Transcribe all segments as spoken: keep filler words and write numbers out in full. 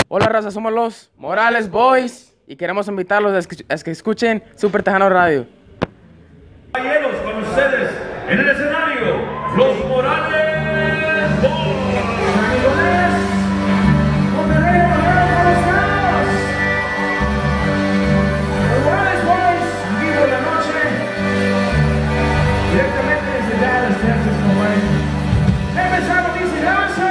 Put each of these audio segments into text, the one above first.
Hola raza, somos los Morales Boys y queremos invitarlos a, escu- a que escuchen Super Tejano Radio. Caballeros, con ustedes en el escenario, los Morales Boys. Los Morales Boys, vivo en la noche, directamente desde Dallas, Texas, como empezamos, dice, danza,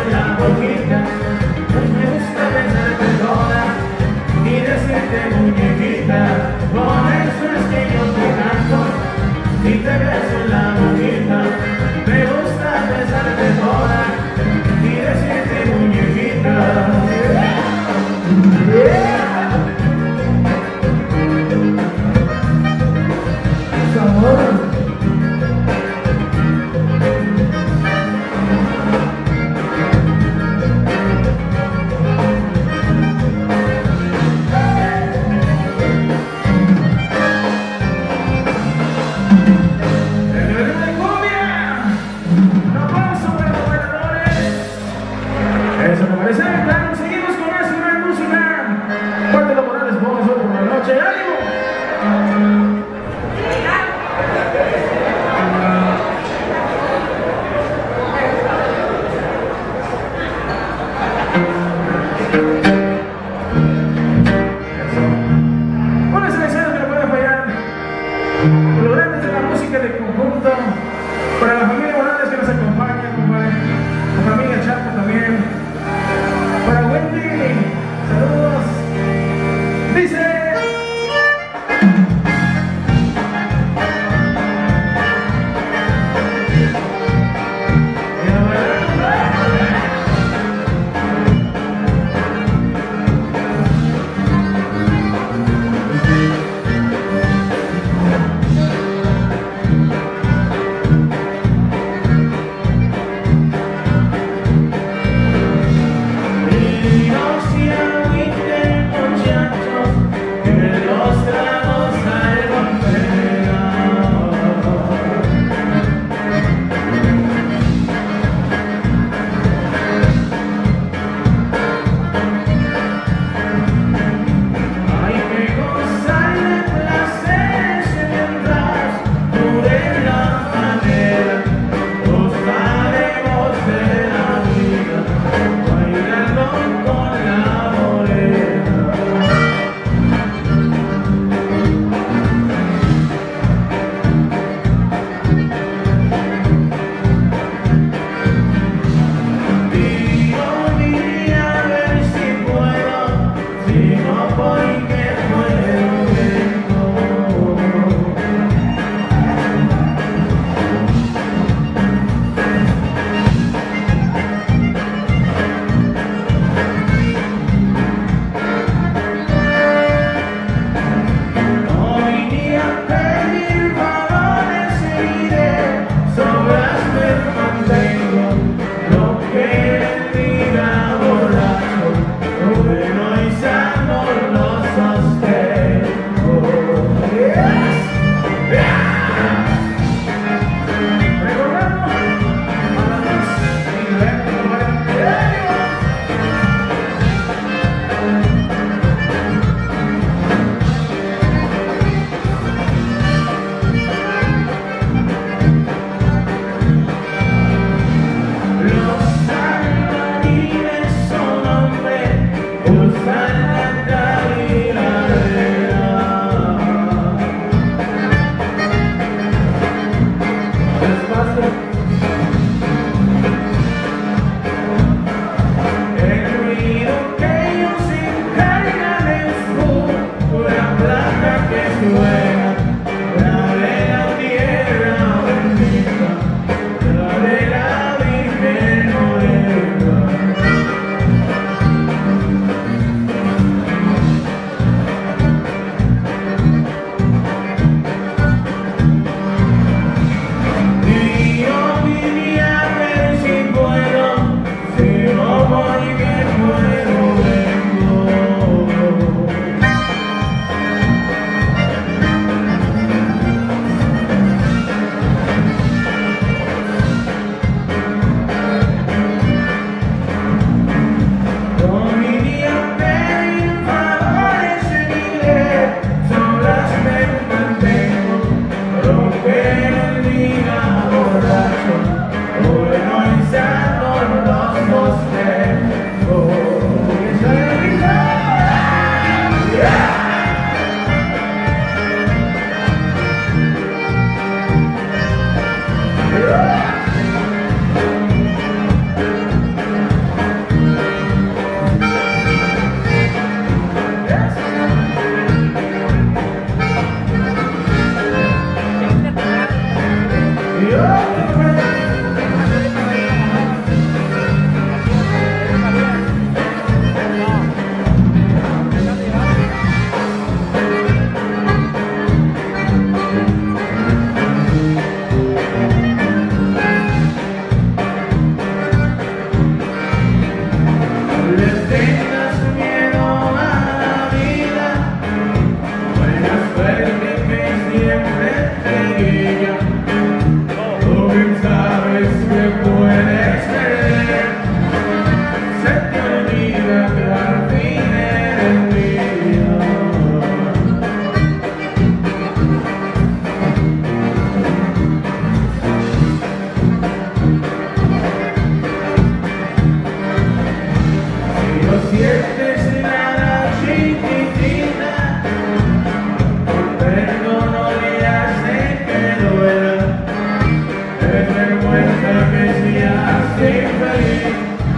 beso en la boquita, pues me gusta besarte toda y decirte muñequita, por eso es que yo te canto y te beso en la boquita. Me gusta besarte toda y decirte muñequita. Sabor.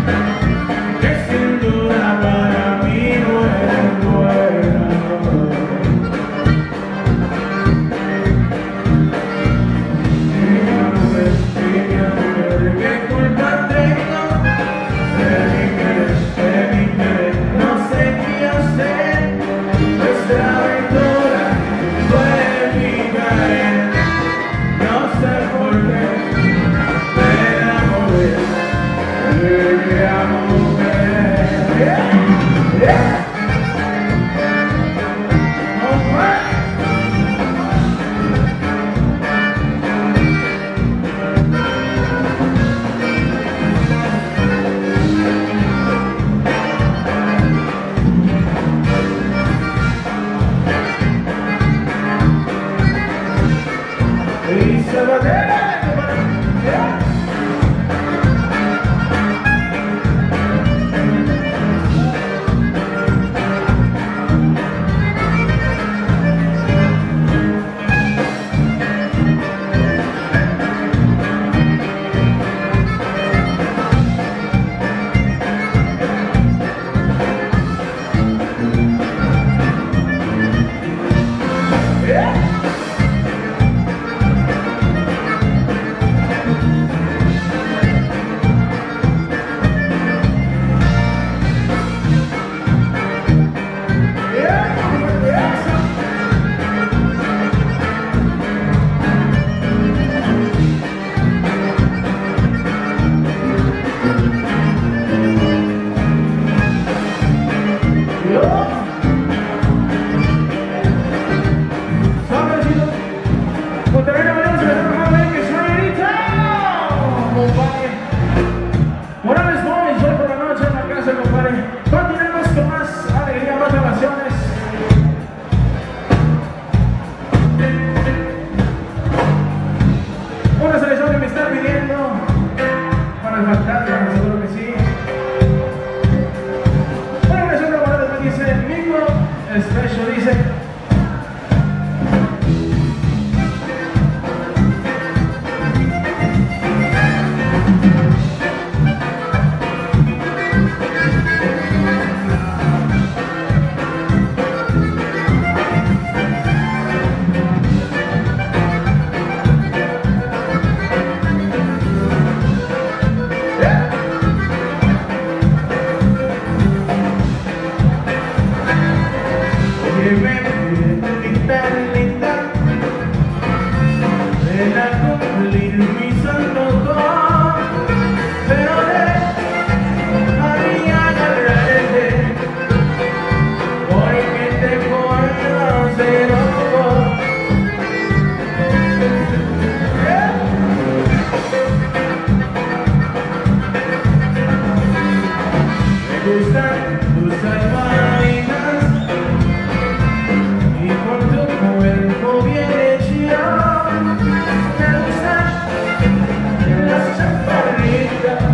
que sin duda para mí no es buena. Niña mujer, niña mujer, ¿qué culpa tengo de mi querer, de mi querer? No sé qué hacer, nuestra aventura fue mi caer. No sé por qué me enamoré de aquella mujer. Yeah, yeah. Oh, my. Y se va de yeah. Yeah. Morales Boys, hoy por la noche en la casa, compadre. Continuemos con más alegría, más relaciones. Una selección que me está pidiendo para el fantasma, seguro que sí. Una canción de Morales me dice, mismo, Special dice. Tus almohaditas y por tu cuerpo bien hecho me gustan las chaparritas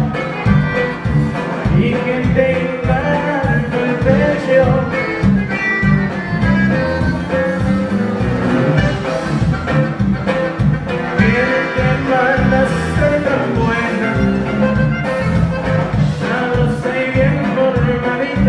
y que tengan el pecho. Bien que mandas ser tan buena, sabrosa y bien formadita.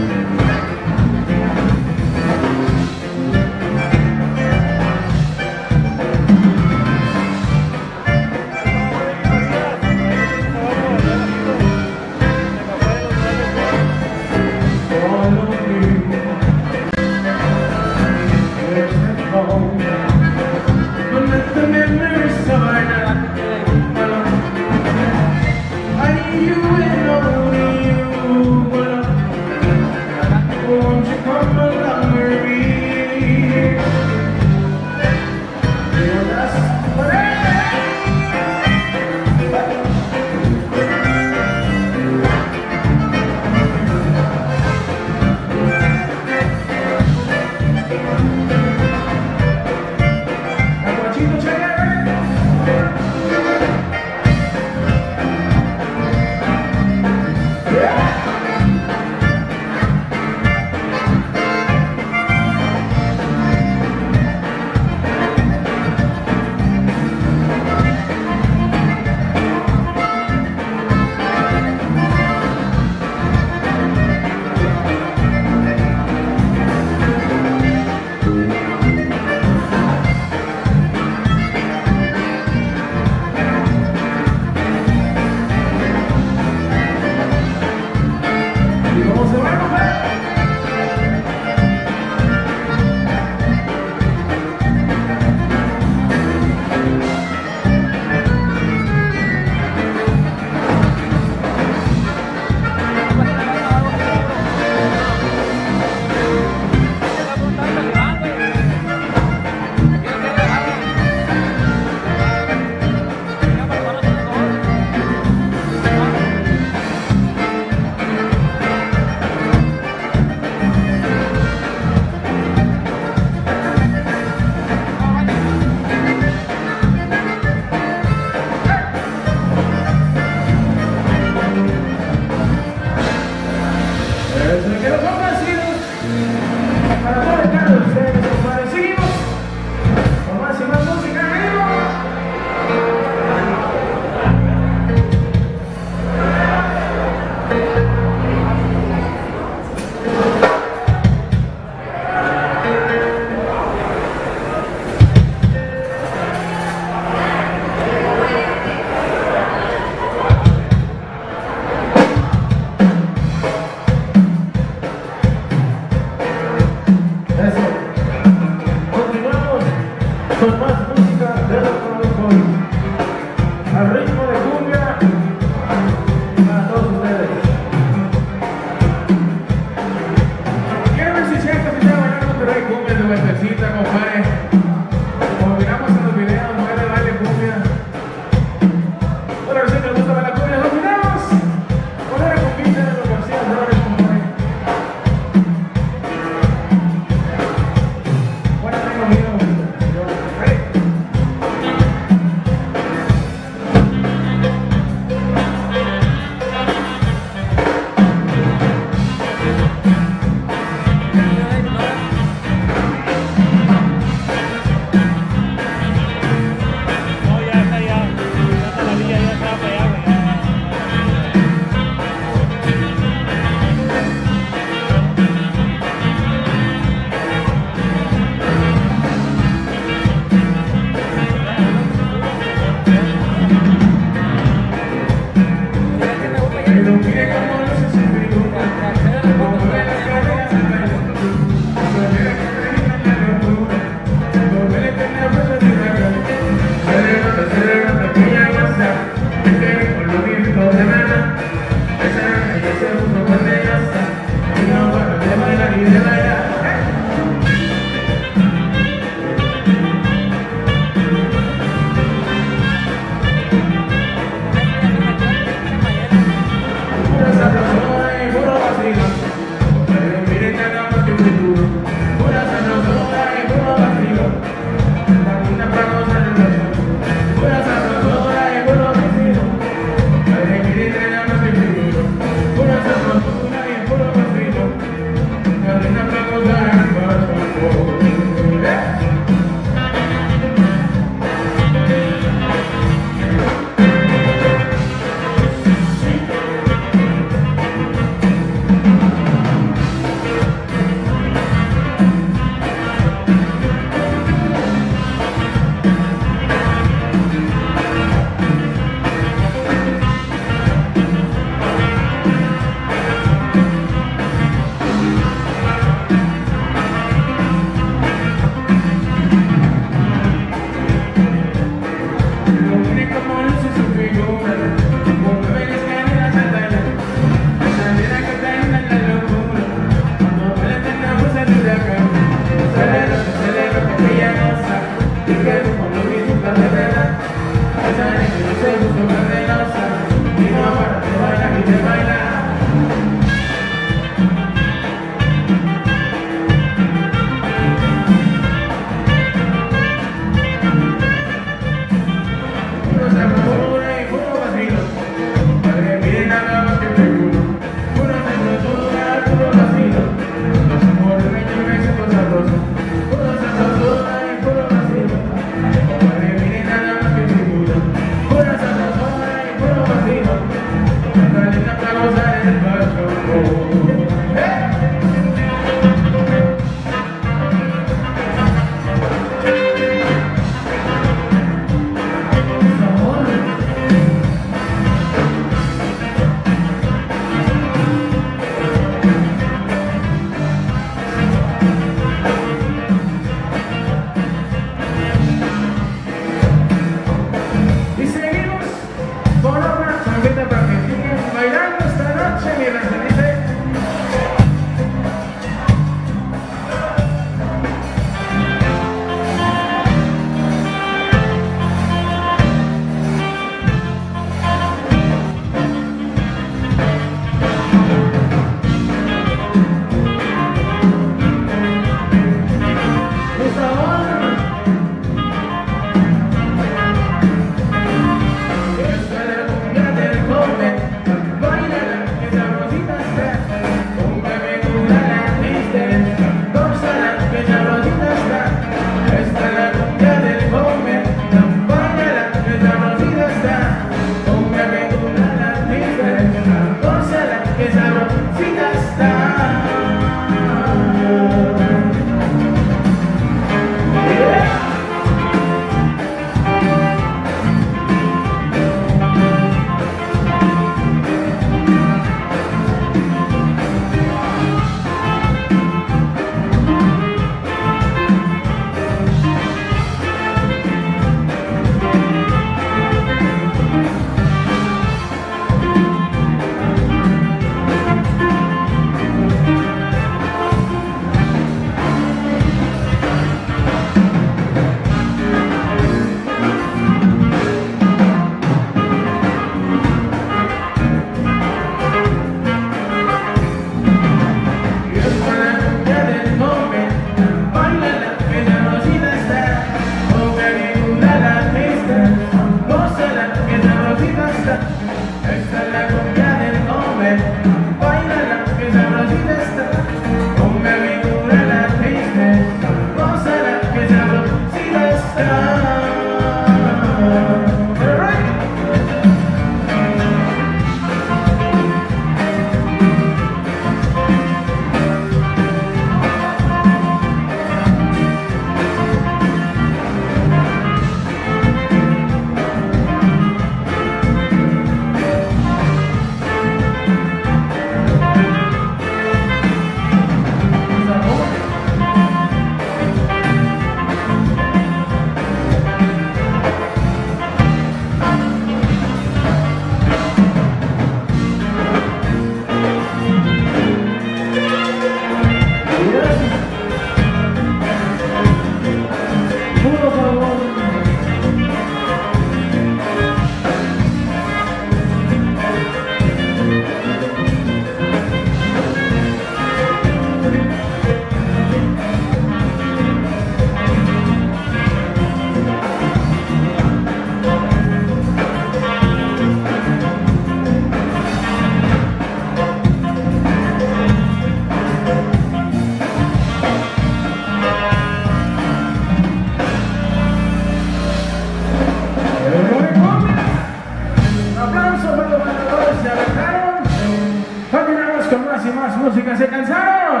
música, ¿se cansaron?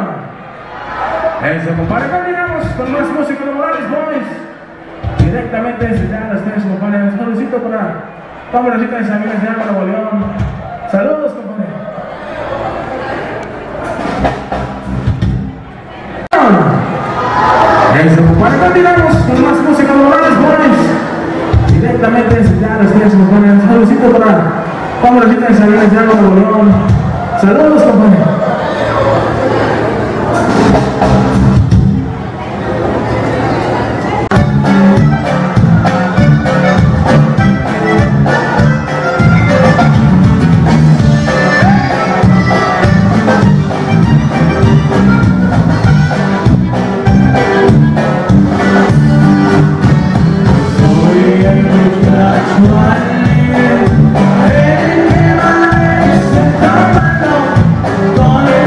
Eso, compadre, continuamos con más música de Morales Boys. Directamente desde ya los tres, compadre. Un saludito para Pablo Rosita de San Miguel de Nuevo León. Saludos, compadre. Eso, compadre, continuamos con más música de Morales Boys. Directamente desde ya los tres, compadre. Un saludito para Pablo Rosita de San Miguel de Nuevo León. Saludos, compadre. Con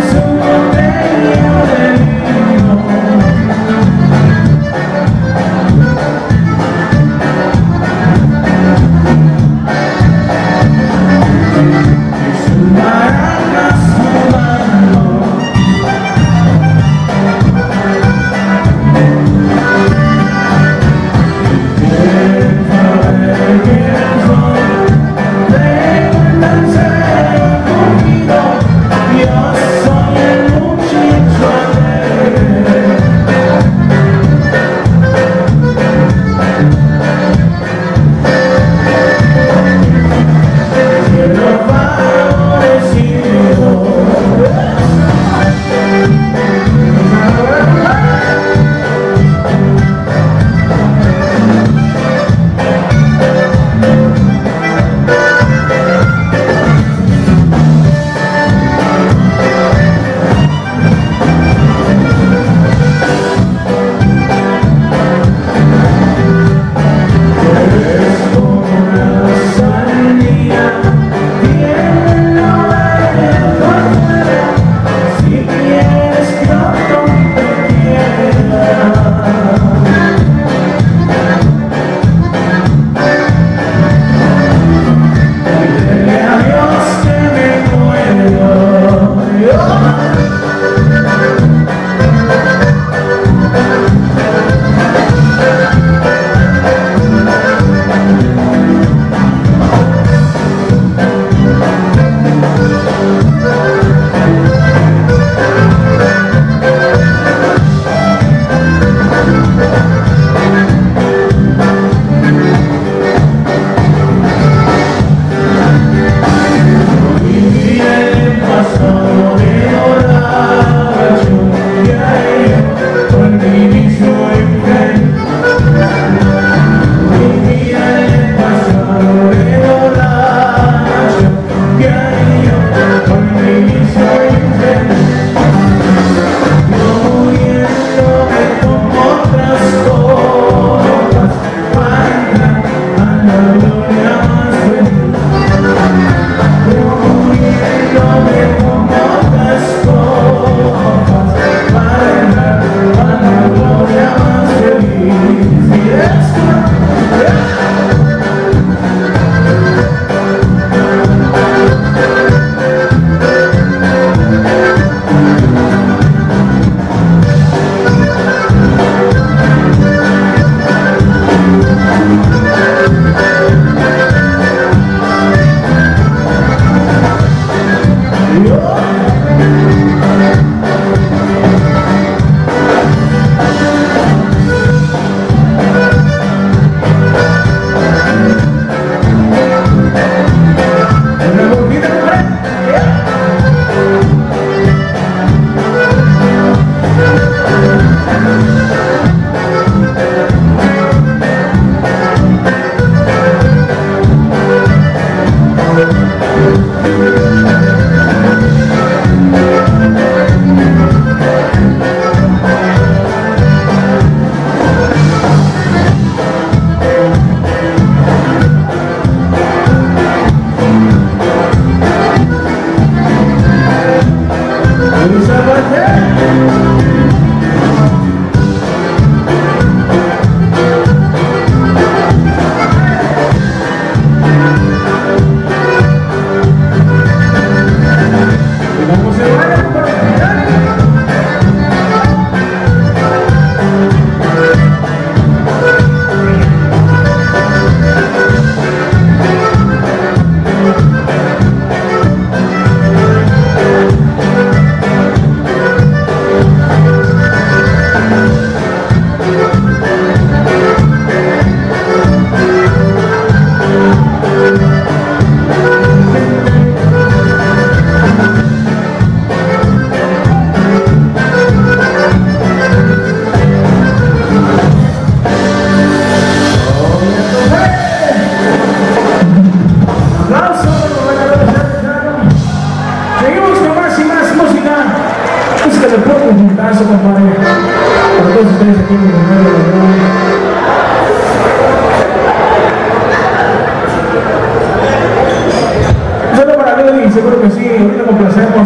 Solo para Lili, seguro que sí, ahorita complacemos.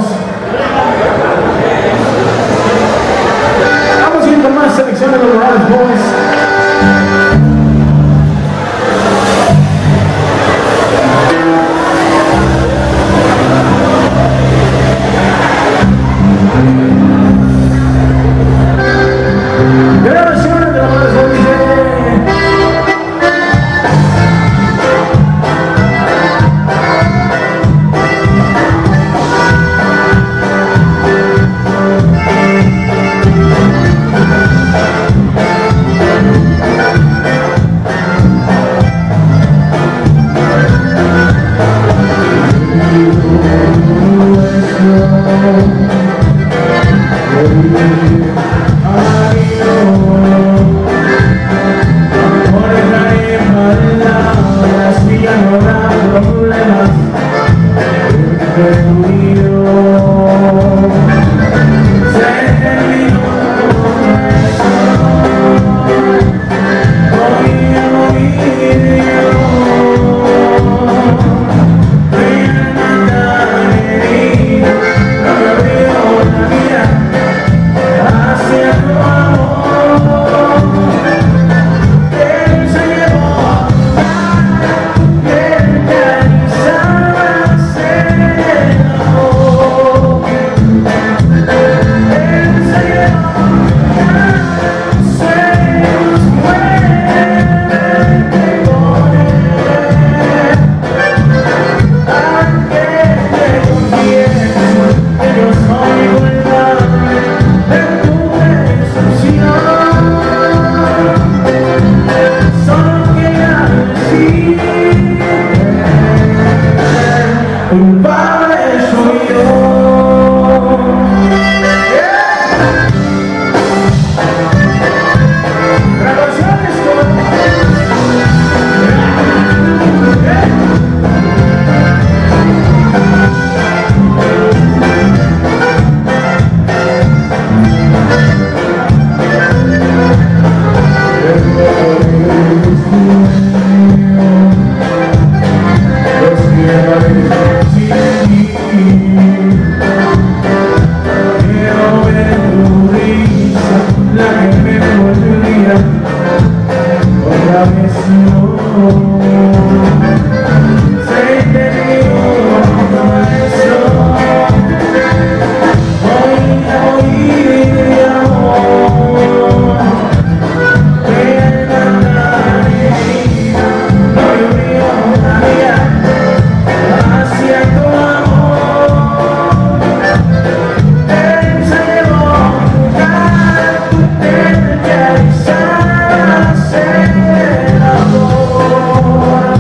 Vamos a ir con más selecciones de los Morales Boys. Ah Quiero ver tu risa, la que me volvía otra vez no. Sé que te digo todo eso. Voy a oír de amor. Que la herida no llovió todavía hacia tu amor. Él se llevó a jugar, tú te realizas el amor.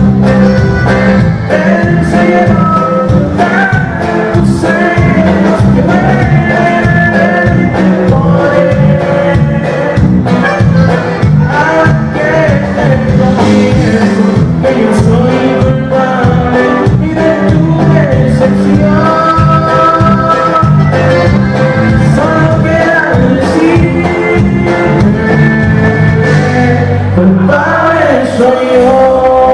Él se llevó a jugar, tus senos que mueren por él. ¿A qué te confieso que yo soy culpable y de tu decepción? Solo queda decir culpable soy yo.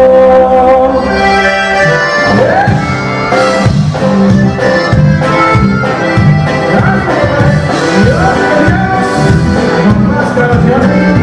Más canciones.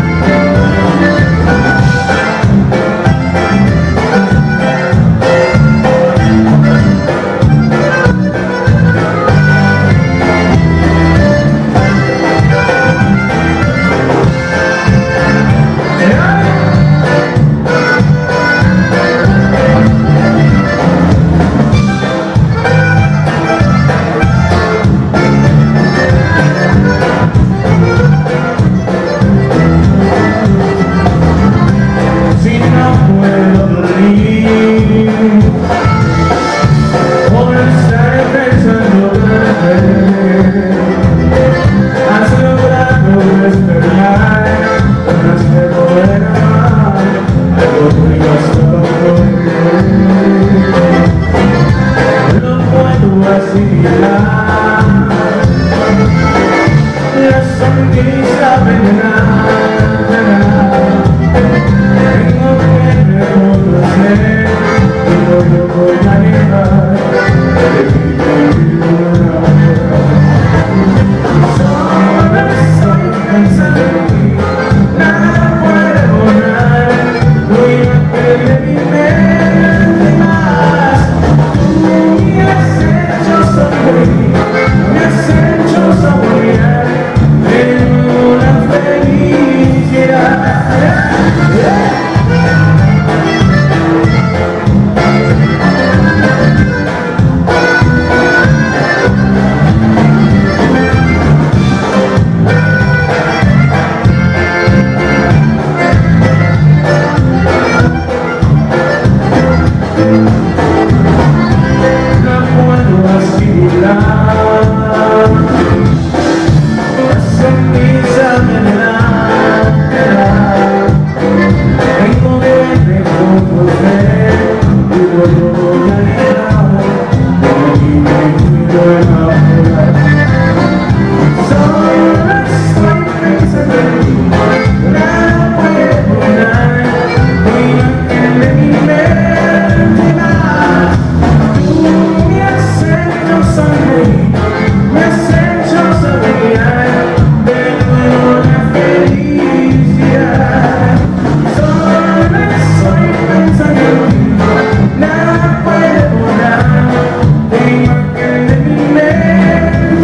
Si no puedo dormir por estar pensando en has logrado despertar ganas de poder amar algo muy bastante. No puedo asimilar la sonrisa venenada. Tengo que reconocer que no lo voy a negar, de mi vida. Solo estoy pensando en ti, nada puede borrar tu imagen de mi mente más. Tú me has hecho sonreír, me has hecho saborear de una felicidad. No puedo asimilar la sonrisa venenada. Tengo que reconocer que no lo voy a negar, de mí me quiero enamorar. Solo estoy pensando en ti, nada puede borrar tu imagen de mi mente más. Tú me has hecho sonreír, me has hecho saborear de nuevo la felicidad. Solo estoy pensando en ti, nada puede borrar tu imagen de mi mente.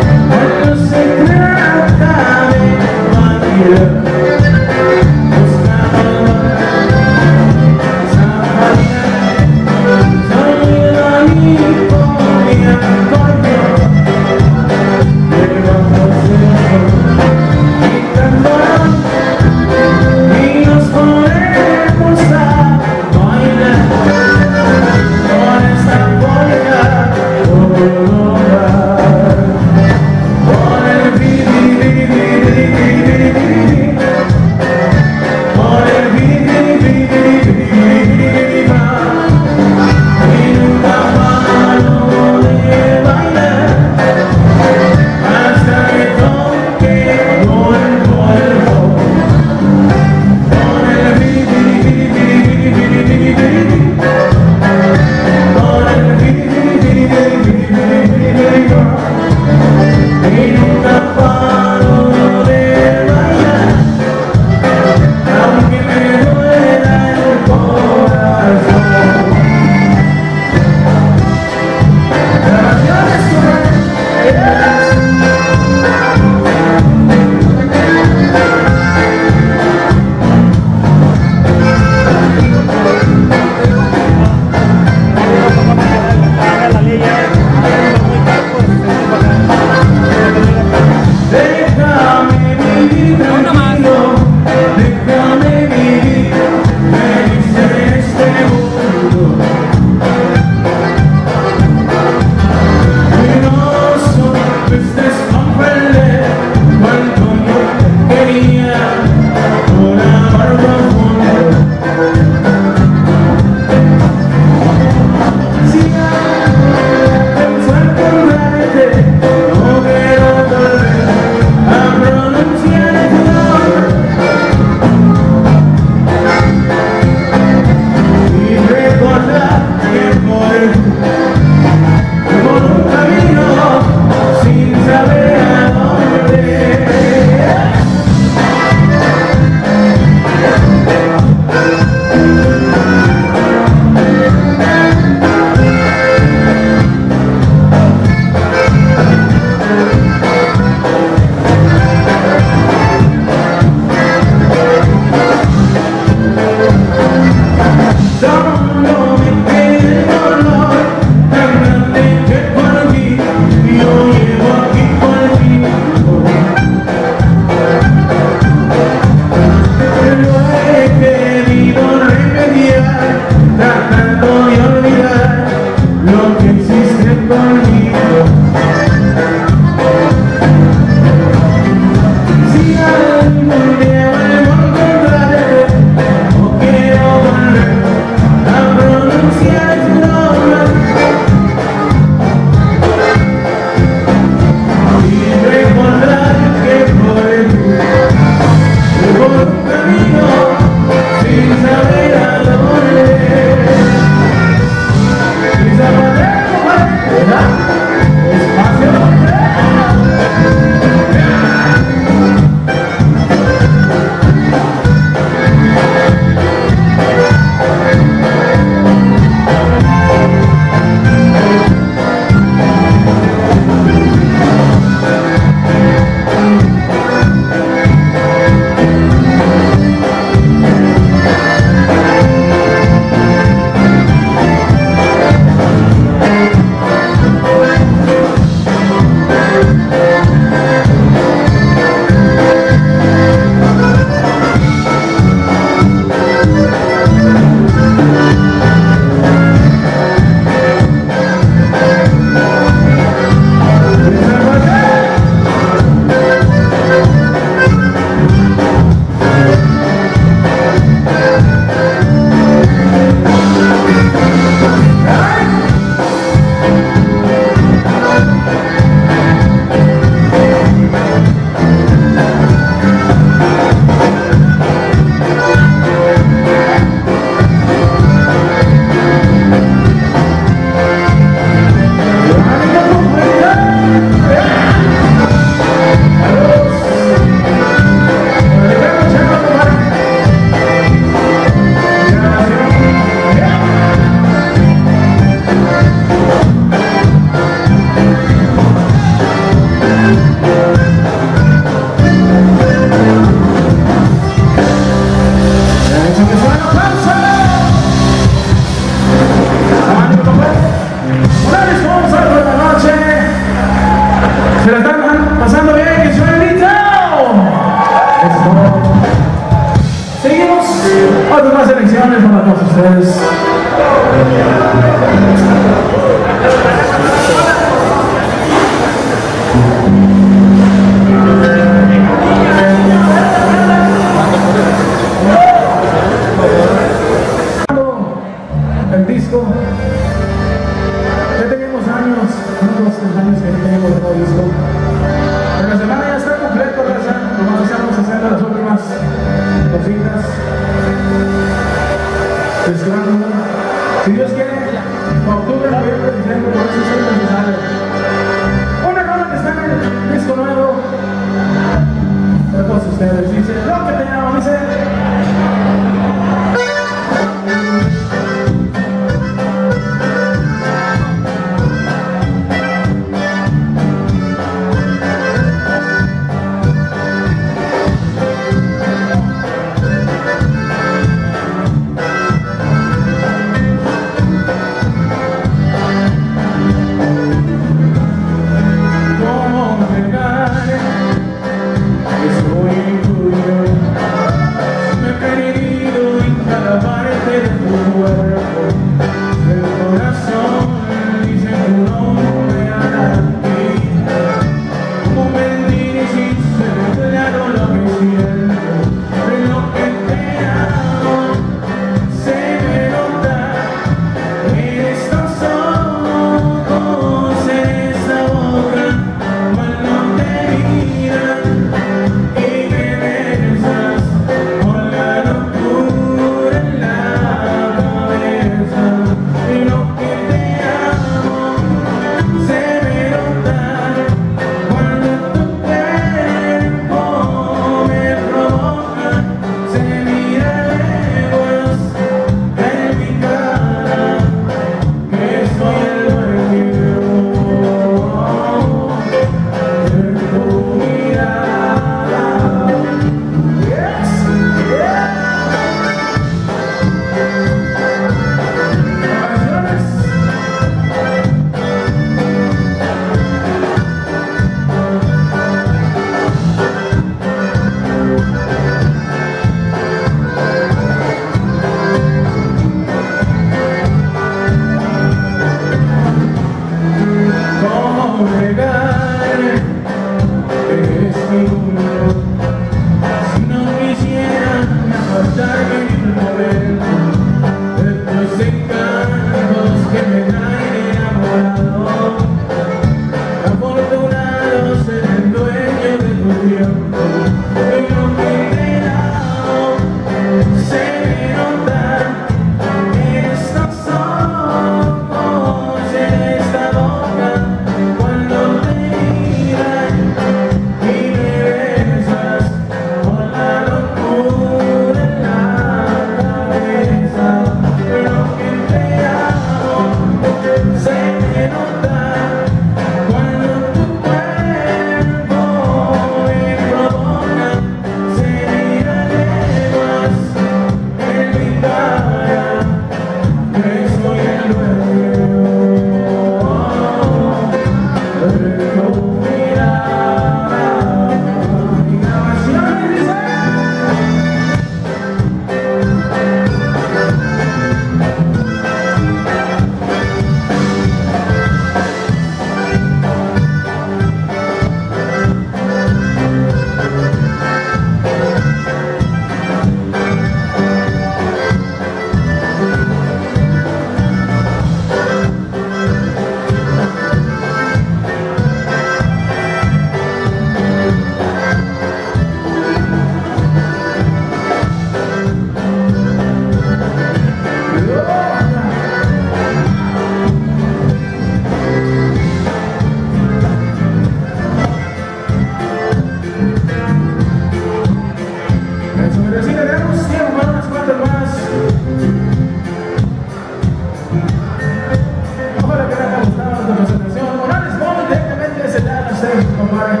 compadre.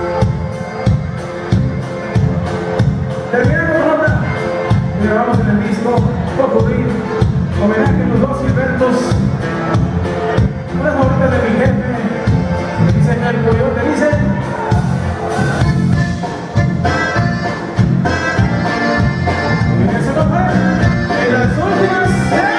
Terminamos ronda. Y grabamos en el disco Cocodrilo. Homenaje a los dos Gilbertos. Unas favoritas de mi jefe. Dicen el coyote, dice. Y eso no fue. En las últimas.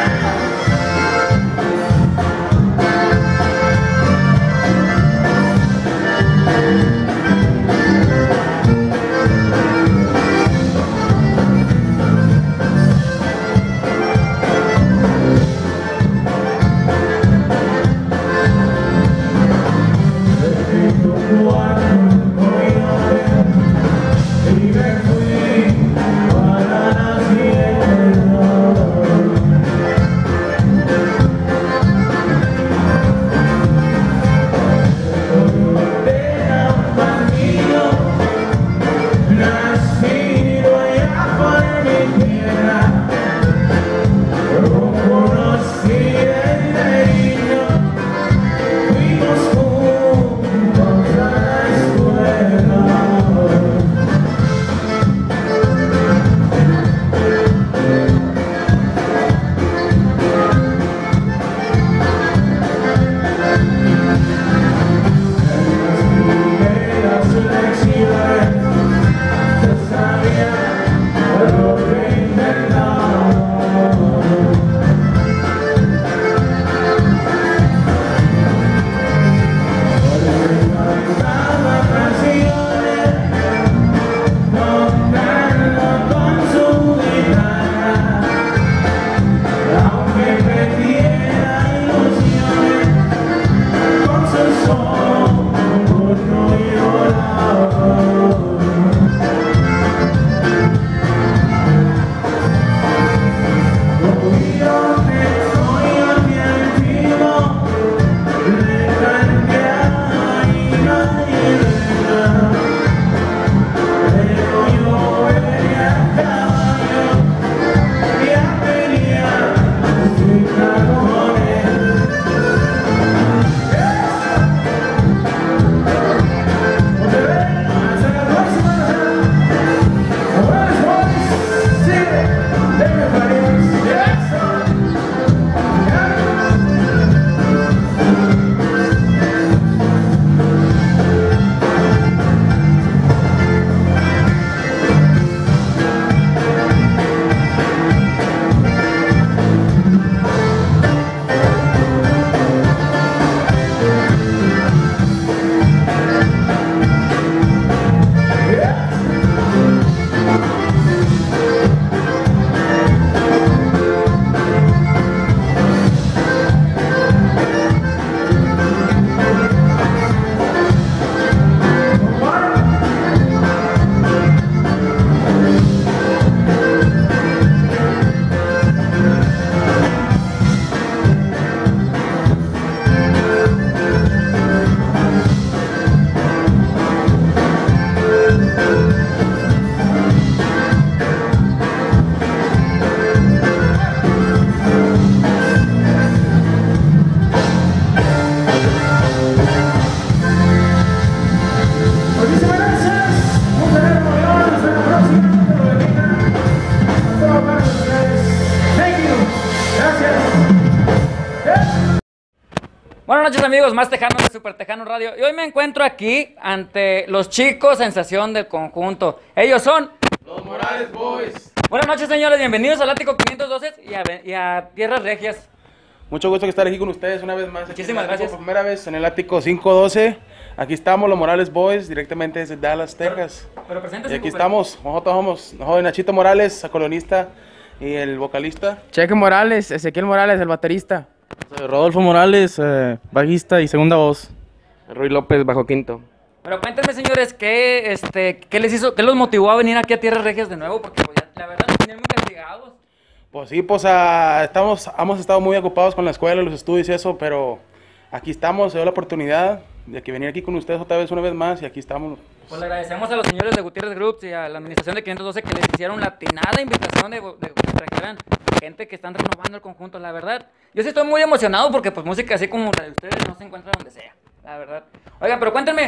Buenas noches amigos, más tejanos de Super Tejano Radio. Y hoy me encuentro aquí ante los chicos sensación del conjunto. Ellos son Los Morales Boys. Buenas noches señores, bienvenidos al Ático quinientos doce y a, y a Tierras Regias. Mucho gusto que estar aquí con ustedes una vez más. Muchísimas Aquí gracias. Por primera vez en el Ático quinientos doce. Aquí estamos, los Morales Boys, directamente desde Dallas, Texas. Pero, pero preséntese, Y aquí compadre. estamos, nosotros somos joven Nachito Morales, acordeonista y el vocalista. Cheque Morales, Ezequiel Morales, el baterista. Soy Rodolfo Morales, eh, bajista y segunda voz. Ruy López, bajo quinto. Pero cuéntenme señores, ¿qué, este, ¿qué les hizo, qué los motivó a venir aquí a Tierras Regias de nuevo? Porque pues, ya, la verdad nos tenían muy castigados. Pues sí, pues ah, estamos, hemos estado muy ocupados con la escuela, los estudios y eso, pero aquí estamos, se dio la oportunidad de que venir aquí con ustedes otra vez, una vez más, y aquí estamos. Pues le agradecemos a los señores de Gutiérrez Groups y a la administración de quinientos doce que les hicieron la atinada invitación de, de que trajeran gente que están renovando el conjunto, la verdad. Yo sí estoy muy emocionado porque pues música así como la de ustedes no se encuentra donde sea, la verdad. Oigan, pero cuéntenme,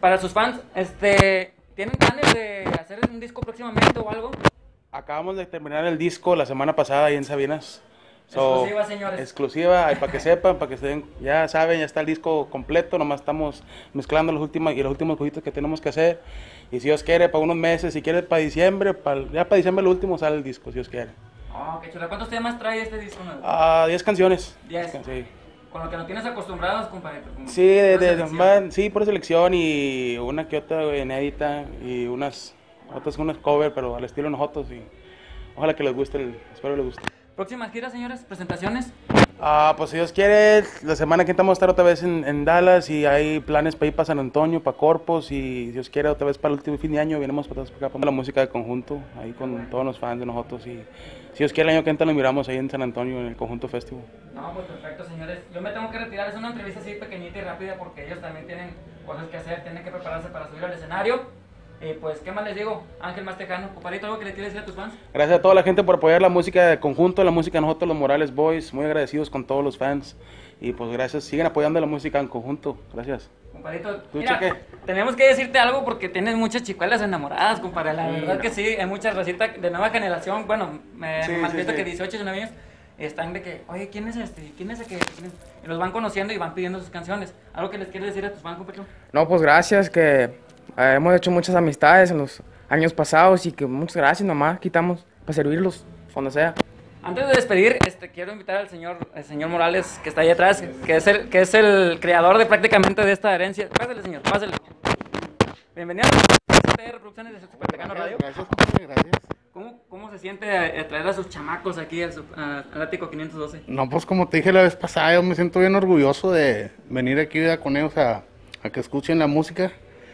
para sus fans, este, ¿tienen planes de hacer un disco próximamente o algo? Acabamos de terminar el disco la semana pasada ahí en Sabinas. So, Exclusiva, señores. Exclusiva, ahí para que sepan, para que se den, ya saben, ya está el disco completo, nomás estamos mezclando los últimos y los últimos cositos que tenemos que hacer. Y si Dios quiere, para unos meses, si quiere para diciembre, para, ya para diciembre el último sale el disco, si Dios quiere. Oh, qué chulo. ¿Cuántos temas trae este disco nuevo? Ah, diez canciones. Diez. Sí. Con lo que nos tienes acostumbrados, compadre. como- Sí, de, por de- selección. van- sí, por selección y una que otra güey, inédita y unas otras unas cover, pero al estilo nosotros y ojalá que les guste, el, espero les guste. ¿Próximas giras, señores? ¿Presentaciones? Ah, pues si Dios quiere, la semana que entra vamos a estar otra vez en, en Dallas y hay planes para ir para San Antonio, para Corpus y si Dios quiere otra vez para el último fin de año venimos para atrás para acá, para la música de conjunto, ahí con todos los fans de nosotros y si Dios quiere el año que entra nos miramos ahí en San Antonio en el Conjunto Festival. No, pues perfecto, señores. Yo me tengo que retirar. Es una entrevista así pequeñita y rápida porque ellos también tienen cosas que hacer, tienen que prepararse para subir al escenario. Y pues, ¿qué más les digo? Ángel más tejano, compadrito, ¿algo que le quieres decir a tus fans? Gracias a toda la gente por apoyar la música de conjunto, la música de nosotros los Morales Boys, muy agradecidos con todos los fans y pues gracias, siguen apoyando la música en conjunto, gracias. Compadrito, ¿Tú, mira, Cheque? tenemos que decirte algo porque tienes muchas chicuelas enamoradas, compadre. La Sí, verdad no. que sí, hay muchas racitas de nueva generación. Bueno, me Sí, manifiesto sí, sí. que dieciocho, diecinueve años están de que, oye, ¿quién es este? ¿Quién es el que...? Y los van conociendo y van pidiendo sus canciones. ¿Algo que les quieres decir a tus fans, compadrito? No, pues gracias, que eh, hemos hecho muchas amistades en los años pasados y que muchas gracias nomás, quitamos para servirlos, donde sea. Antes de despedir, este, quiero invitar al señor, el señor Morales, que está ahí atrás, que es el, que es el creador de prácticamente de esta herencia. Pásale, señor, pásale. Bienvenido a C T R Producciones de Super Tecano Radio. Gracias, compadre, gracias. ¿Cómo, ¿Cómo se siente a, a traer a sus chamacos aquí al, sub- a- al ático quinientos doce? No, pues como te dije la vez pasada, yo me siento bien orgulloso de venir aquí ¿verdad? Con ellos a, a que escuchen la música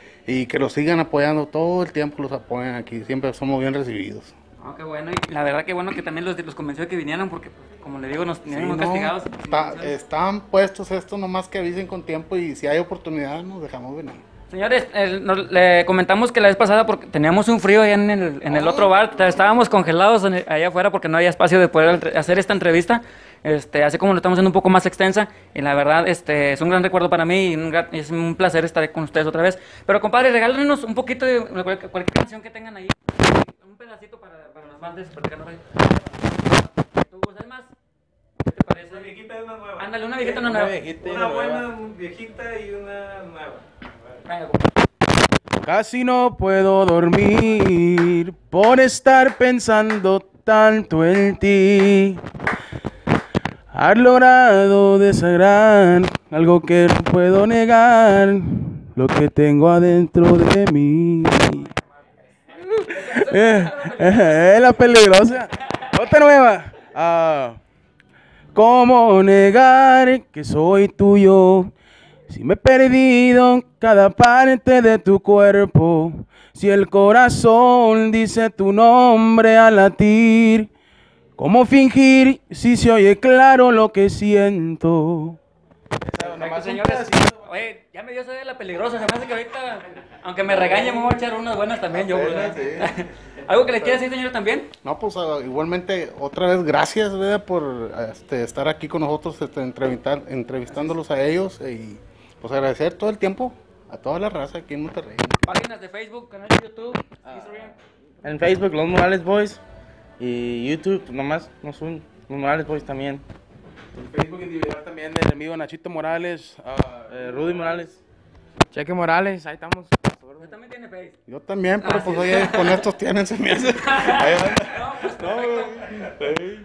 y que los sigan apoyando todo el tiempo, los apoyan aquí, siempre somos bien recibidos. Oh, qué bueno, y la verdad que bueno que también los, los convenció de que vinieran porque, pues, como le digo, nos tenían Sí, muy no, castigados. está- están puestos estos nomás que avisen con tiempo y si hay oportunidad nos dejamos venir. Señores, el- nos- le comentamos que la vez pasada porque teníamos un frío allá en el, en el otro bar, t- estábamos congelados en el- allá afuera porque no había espacio de poder entre- hacer esta entrevista, este, así como lo estamos haciendo un poco más extensa, y la verdad este, es un gran recuerdo para mí y un gran- es un placer estar con ustedes otra vez. Pero compadre, regálenos un poquito de cual- cualquier canción que tengan ahí, un pedacito para, para los fans de Super Tecano Radio. ¿Tú, Selmas? ¿Qué te parece? Una viejita y una nueva. Ándale, una viejita y una nueva. viejita y Una una buena nueva. viejita y una nueva. Venga, compadre. Casi no puedo dormir por estar pensando tanto en ti. Has logrado desagrar algo que no puedo negar, lo que tengo adentro de mí. Eh, eh, es la peligrosa. Otra nueva. Ah, ¿cómo negar que soy tuyo? Si me he perdido en cada parte de tu cuerpo, si el corazón dice tu nombre al latir, ¿cómo fingir si se oye claro lo que siento? Perfecto, señores. Oye, ya me dio sed de la peligrosa. Se me hace que ahorita, aunque me regañe, me voy a echar unas buenas también yo. ¿verdad? ¿Algo que le quiera decir, señor, también? No, pues ah, igualmente otra vez gracias ¿verdad? Por este, estar aquí con nosotros este, entrevistar, entrevistándolos a ellos y pues agradecer todo el tiempo a toda la raza aquí en Monterrey. Páginas de Facebook, canal de YouTube, Instagram. En Facebook, Los Morales Boys. Y YouTube, nomás, no son Los Morales Boys también. En Facebook individual también del amigo Nachito Morales. ah, Eh, Rudy Morales. Cheque Morales, ahí estamos. Usted también tiene Facebook. Yo también, pero Ah, pues sí. oye, con estos tienen se me hace. Ahí va. No, pues perfecto.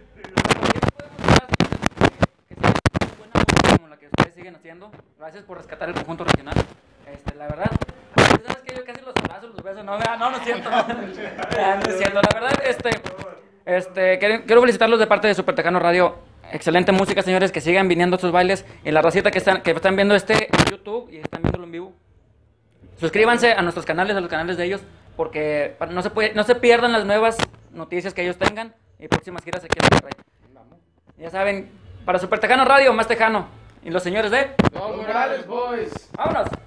Que sigan haciendo buena música como la que ustedes siguen haciendo. Gracias por rescatar el conjunto regional. Este, la verdad, sabes que yo casi los abrazo, los besos. No, ah, no, no es cierto. Ah, no es cierto. La verdad, este, este, quiero, quiero felicitarlos de parte de Super Tecano Radio. Excelente música, señores, que sigan viniendo a sus bailes. Y la racita que están, que están viendo este en YouTube y están viéndolo en vivo, suscríbanse a nuestros canales, a los canales de ellos, porque para- no se, puede, no se pierdan las nuevas noticias que ellos tengan y próximas giras aquí en Monterrey. Ya saben, para Super Tejano Radio, más tejano. Y los señores de... Los Morales Boys. ¡Vámonos!